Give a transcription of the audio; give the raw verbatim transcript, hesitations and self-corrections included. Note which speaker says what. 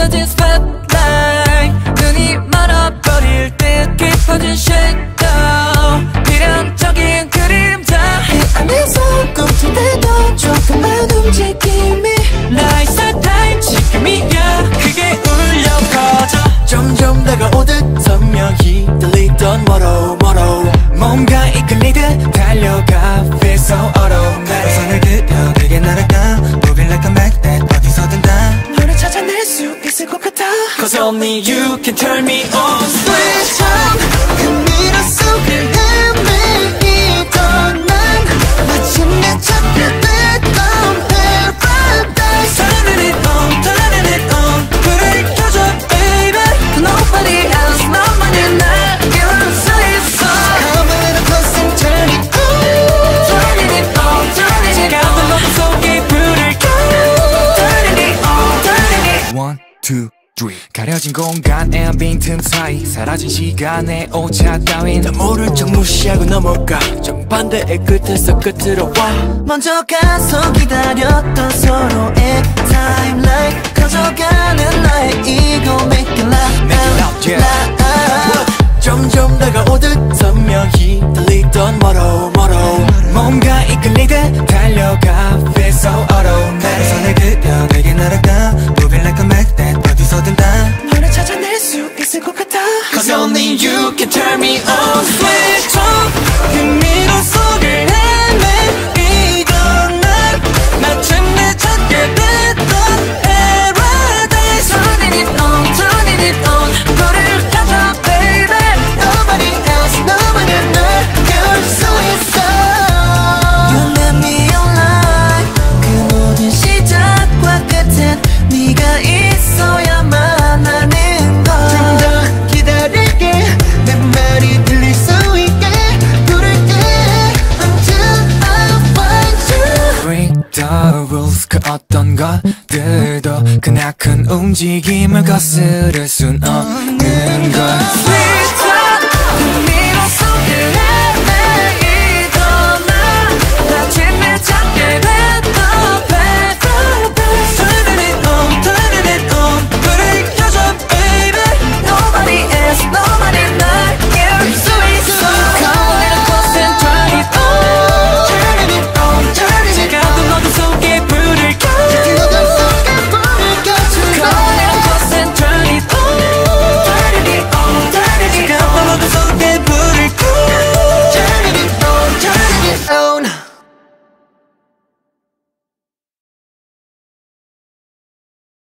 Speaker 1: 쏟아진 spotlight 눈이 멀어버릴 듯 깊어진 shadow 미련적인 그림자 이 안에서 꿈틀대도 조금만 움직임이 나의 startime 지금이야 크게 울려 퍼져 점점 다가오듯 선명히 들리던 뭐로 뭐로 뭔가 이끌리듯 달려가 feel so auto 나의 손을 그려 내게 날아가 Moving like a magnet 어디서든 다 너를 찾아낼 수 있을 것 같아 Cause only you can turn me on Switch on 그 미러 속을 헤매이던 난 마침내 찾게 됐던 paradise Turning it on, turning it on 불을 켜줘 baby Nobody else 너만이 날 이룰 수 있어 Come a little closer and turn it on Turning it on, turning it on 차가운 너 속에 불을 켜 Turning it on, turning it
Speaker 2: One, two, three 가려진 공간에 빈틈 사이 사라진 시간에 오차 따윈
Speaker 1: 다 모를 척 무시하고 넘어가 정반대의 끝에서 끝으로 와 먼저 가서 기다렸던 서로의 타임라인 커져가는 나의 ego make it loud, loud, loud 점점 다가오듯 선명히 들리던 뭐로 뭐로 뭔가 이끌리듯 달려가 feel so auto 나의 손을 그려 내게 날아가 Moving like a magnet 어디서든 다 너를 찾아낼 수 있을 것 같아 Cause only you can turn me on Switch on 그 미로 속을 헤매이던 날 마침내 찾게 됐던 paradise Turning it on, turning it on 불을 켜줘 baby Nobody else 너만은 날 깨울 수 있어 You let me alive 그 모든 시작과 끝은 네가 있어야만 하는 걸 좀 더 기다릴게 내 말이 들릴 수 있게 부를게 Until I find you
Speaker 2: Break the rules 그 어떤 것들도 크나큰 움직임을 거스를 순 없는 걸